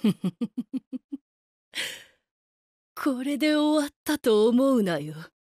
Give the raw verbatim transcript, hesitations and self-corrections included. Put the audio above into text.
これで終わったと思うなよ。